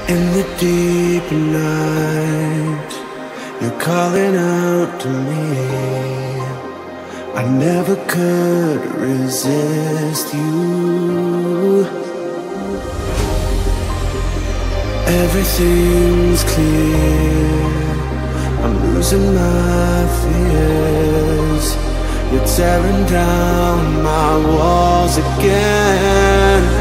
In the deep night, you're calling out to me. I never could resist you. Everything's clear, I'm losing my fears. You're tearing down my walls again.